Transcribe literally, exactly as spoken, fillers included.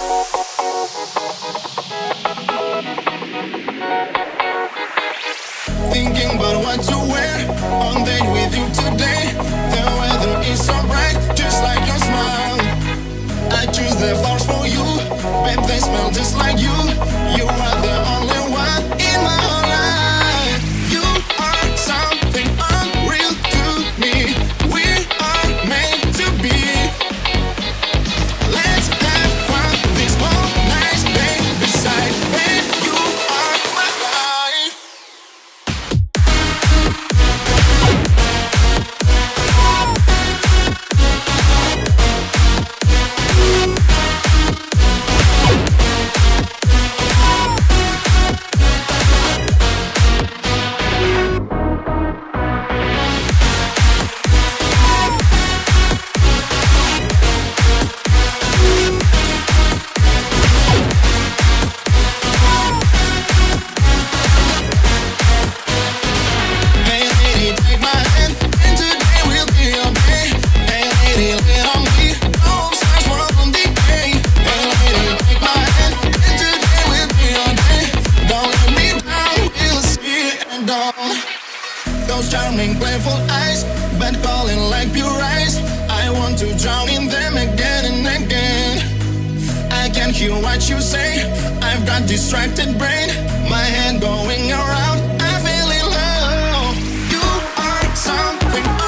Thinking about what to wear on date with you today. The weather is so bright, just like your smile. I choose the flowers for you, babe, they smell just like you. You are the only one in my whole life. You are something unreal to me. We are made to be. Let's have fun this whole night, babe, beside me. You are my life. Those charming, playful eyes, but calling like pure ice. I want to drown in them again and again. I can't hear what you say. I've got distracted brain, my head going around. I feel in love. You are something